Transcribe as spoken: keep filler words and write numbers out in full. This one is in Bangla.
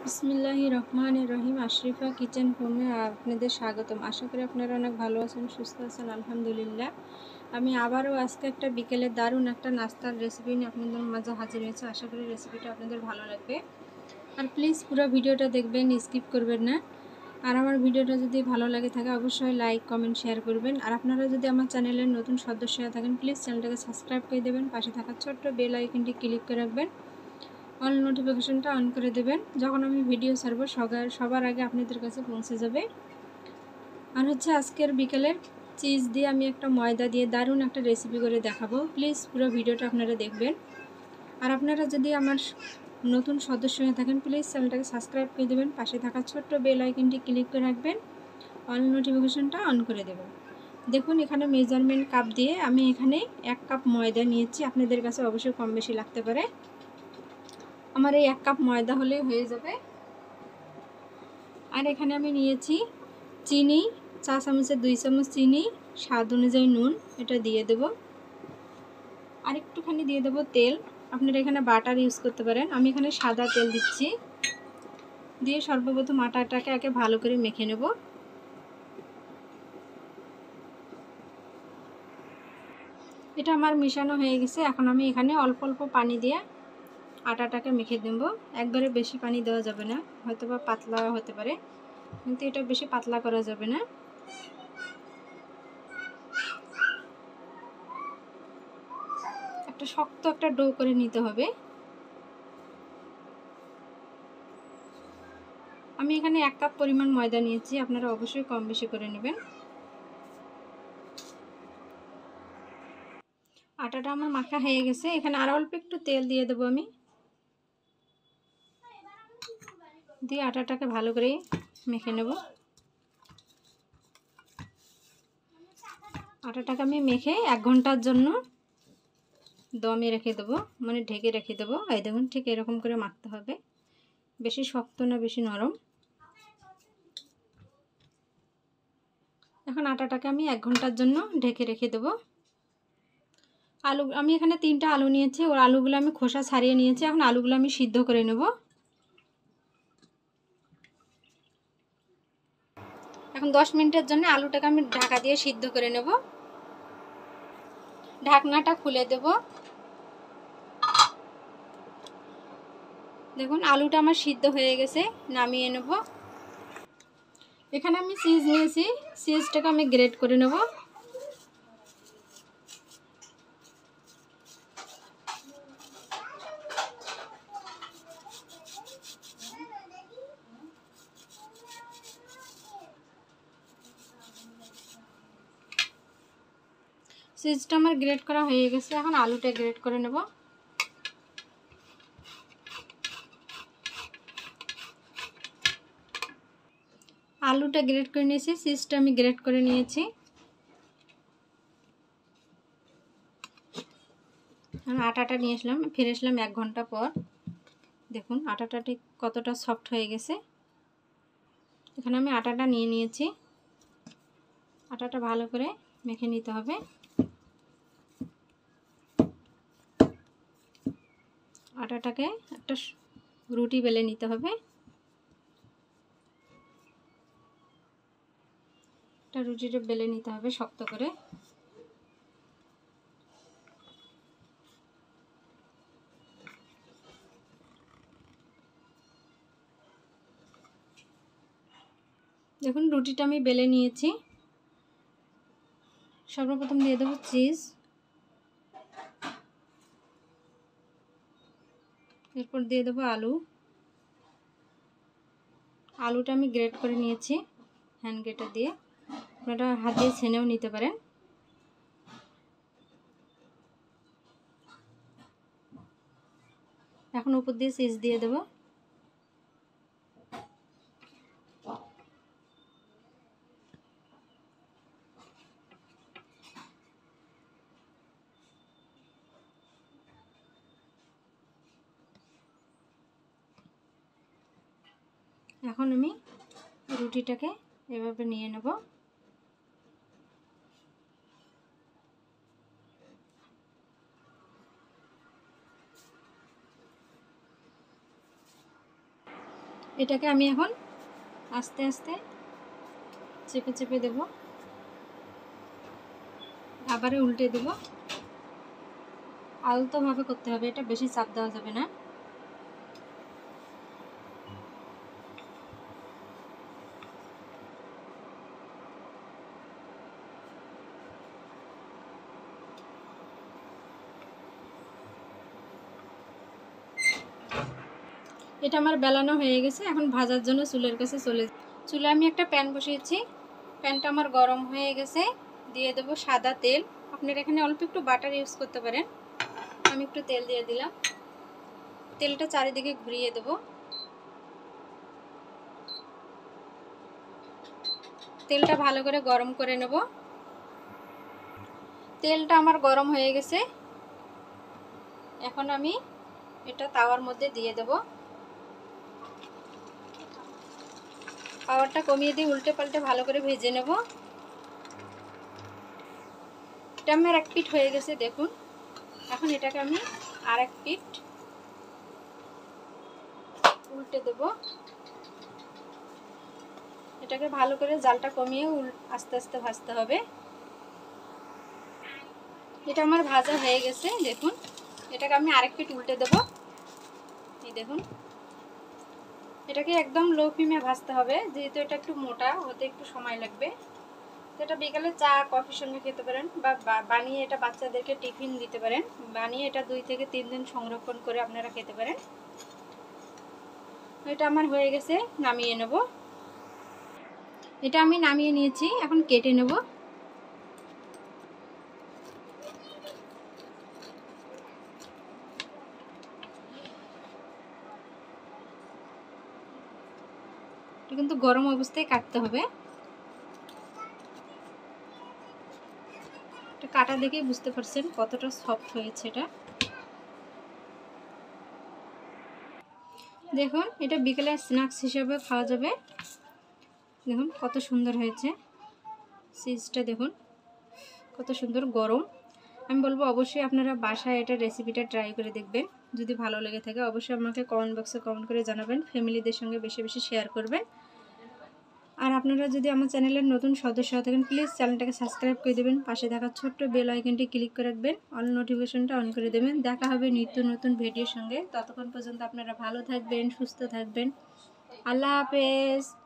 বিসমিল্লাহির রহমানির রহিম। আশরিফা কিচেন হোমে আপনাদের স্বাগতম। আশা করি আপনারা অনেক ভালো আছেন, সুস্থ আছেন, আলহামদুলিল্লাহ। আমি আবারও আজকে একটা বিকেলে দারুণ একটা নাস্তার রেসিপি নিয়ে আপনাদের মাঝে হাজির হয়েছে। আশা করি রেসিপিটা আপনাদের ভালো লাগবে। আর প্লিজ পুরো ভিডিওটা দেখবেন, স্কিপ করবেন না। আর আমার ভিডিওটা যদি ভালো লাগে থাকে অবশ্যই লাইক কমেন্ট শেয়ার করবেন। আর আপনারা যদি আমার চ্যানেলের নতুন সদস্য হয়ে থাকেন প্লিজ চ্যানেলটাকে সাবস্ক্রাইব করে দেবেন, পাশে থাকা ছোট্ট বেল আইকনটি ক্লিক করে রাখবেন, অল নোটিফিকেশনটা অন করে দেবেন। যখন আমি ভিডিও ছাড়বো সবার সবার আগে আপনাদের কাছে পৌঁছে যাবে। আর হচ্ছে আজকের বিকেলের চিজ দিয়ে আমি একটা ময়দা দিয়ে দারুণ একটা রেসিপি করে দেখাবো। প্লিজ পুরো ভিডিওটা আপনারা দেখবেন। আর আপনারা যদি আমার নতুন সদস্য হয়ে থাকেন প্লিজ চ্যানেলটাকে সাবস্ক্রাইব করে দেবেন, পাশে থাকা ছোট্ট বেল আইকনটি ক্লিক করে রাখবেন, অল নোটিফিকেশনটা অন করে দেবেন। দেখুন এখানে মেজারমেন্ট কাপ দিয়ে আমি এখানে এক কাপ ময়দা নিয়েছি। আপনাদের কাছে অবশ্যই কম বেশি লাগতে পারে। আমার এই এক কাপ ময়দা হলেই হয়ে যাবে। আর এখানে আমি নিয়েছি চিনি, চা চামচের দুই চামচ চিনি, স্বাদ অনুযায়ী নুন, এটা দিয়ে দেব। আর একটুখানি দিয়ে দেব তেল, আপনারা এখানে বাটার ইউজ করতে পারেন, আমি এখানে সাদা তেল দিচ্ছি। দিয়ে সর্বপ্রথম আটাটাকে আগে ভালো করে মেখে নেব। এটা আমার মেশানো হয়ে গেছে। এখন আমি এখানে অল্প অল্প পানি দিয়ে আটাটাকে মেখে দেব। একবারে বেশি পানি দেওয়া যাবে না, হয়তো বা পাতলা হতে পারে, কিন্তু এটা বেশি পাতলা করা যাবে না। একটা শক্ত একটা ডো করে নিতে হবে। আমি এখানে এক কাপ পরিমাণ ময়দা নিয়েছি, আপনারা অবশ্যই কম বেশি করে নেবেন। আটাটা আমার মাখা হয়ে গেছে। এখানে আরো অল্প একটু তেল দিয়ে দেবো আমি, দিয়ে আটাটাকে ভালো করে মেখে নেব। আটাটাকে আমি মেখে এক ঘন্টার জন্য দমে রেখে দেবো, মানে ঢেকে রেখে দেবো। এই দেখুন ঠিক এরকম করে মাখতে হবে, বেশি শক্ত না বেশি নরম। এখন আটাটাকে আমি এক ঘন্টার জন্য ঢেকে রেখে দেবো। আলু আমি এখানে তিনটা আলু নিয়েছি, ওর আলুগুলো আমি খোসা ছাড়িয়ে নিয়েছি। এখন আলুগুলো আমি সিদ্ধ করে নেব। এখন দশ মিনিটের জন্য আলুটাকে আমি ঢাকা দিয়ে সিদ্ধ করে নেব। ঢাকনাটা খুলে দেব। দেখুন আলুটা আমার সিদ্ধ হয়ে গেছে, নামিয়ে নেব। এখানে আমি চিজ নিয়েছি, চিজটাকে আমি গ্রেট করে নেব। চিজটা আমার গ্রেট করা হয়ে গেছে। এখন আলুটা গ্রেট করে নেব। আলুটা গ্রেট করে নিয়েছি, চিজটা আমি গ্রেট করে নিয়েছি। আমি আটাটা নিয়ে আসলাম, ফিরে আসলাম এক ঘন্টা পর। দেখুন আটাটা ঠিক কতটা সফট হয়ে গেছে। এখানে আমি আটাটা নিয়ে নিয়েছি। আটাটা ভালো করে মেখে নিতে হবে। আটাটাকে একটা রুটি বেলে নিতে হবে। একটা রুটিটা বেলে নিতে হবে শক্ত করে। দেখুন রুটিটা আমি বেলে নিয়েছি। সর্বপ্রথম দিয়ে দেবো চিজ, এরপর দিয়ে দেবো আলু। আলুটা আমি গ্রেট করে নিয়েছি হ্যান্ড গ্রেটার দিয়ে, আপনারা হাত দিয়ে ছেনেও নিতে পারেন। এখন উপর দিয়ে চিজ দিয়ে দেবো। এখন আমি রুটিটাকে এভাবে নিয়ে নেব। এটাকে আমি এখন আস্তে আস্তে চেপে চেপে দেব, আবারও উল্টে দেব। আলতোভাবে করতে হবে, এটা বেশি চাপ দেওয়া যাবে না। এটা আমার বেলানো হয়ে গেছে, এখন ভাজার জন্য চুলের কাছে চলে চুলে আমি একটা প্যান বসিয়েছি। প্যানটা আমার গরম হয়ে গেছে, দিয়ে দেব সাদা তেল। আপনারা এখানে অল্প একটু বাটার ইউজ করতে পারেন, আমি একটু তেল দিয়ে দিলাম। তেলটা চারিদিকে ঘুরিয়ে দেব। তেলটা ভালো করে গরম করে নেব। তেলটা আমার গরম হয়ে গেছে, এখন আমি এটা তাওয়ার মধ্যে দিয়ে দেব। পাওয়ারটা কমিয়ে দিয়ে উল্টে পাল্টে ভালো করে ভেজে নেব। এটা আমার এক পিঠ হয়ে গেছে দেখুন। এখন এটাকে আমি আর এক পিঠ উল্টে দেব। এটাকে ভালো করে জালটা কমিয়ে আস্তে আস্তে ভাজতে হবে। এটা আমার ভাজা হয়ে গেছে দেখুন। এটাকে আমি আরেক পিঠ উল্টে দেব। এই দেখুন, এটাকে একদম লো ফ্লেমে ভাজতে হবে, যেহেতু এটা একটু মোটা, হতে একটু সময় লাগবে। তো এটা বিকালে চা কফির সঙ্গে খেতে পারেন, বা বানিয়ে এটা বাচ্চাদেরকে টিফিন দিতে পারেন। বানিয়ে এটা দুই থেকে তিন দিন সংরক্ষণ করে আপনারা খেতে পারেন। এটা আমার হয়ে গেছে, নামিয়ে নেব। এটা আমি নামিয়ে নিয়েছি, এখন কেটে নেব। এটা কিন্তু গরম অবস্থায় কাটতে হবে। এটা কাটা দেখেই বুঝতে পারছেন কতটা সফট হয়েছে এটা। দেখুন, এটা বিকেলে স্ন্যাক্স হিসেবে খাওয়া যাবে। দেখুন কত সুন্দর হয়েছে চিজটা, দেখুন কত সুন্দর গরম। আমি বলবো অবশ্যই আপনারা বাসায় এটা রেসিপিটা ট্রাই করে দেখবেন। যদি ভালো লেগে থাকে অবশ্যই আমাকে কমেন্ট বক্সে কমেন্ট করে জানাবেন। ফ্যামিলিদের সঙ্গে বেশি বেশি শেয়ার করবেন। আর আপনারা যদি আমার চ্যানেলের নতুন সদস্য হয়ে থাকেন, প্লিজ চ্যানেলটাকে সাবস্ক্রাইব করে দেবেন। পাশে থাকা ছোট্ট বেল আইকনটি ক্লিক করে রাখবেন, অল নোটিফিকেশনটা অন করে দেবেন। দেখা হবে নিত্য নতুন ভিডিওর সঙ্গে। ততক্ষণ পর্যন্ত আপনারা ভালো থাকবেন, সুস্থ থাকবেন। আল্লাহ হাফেজ।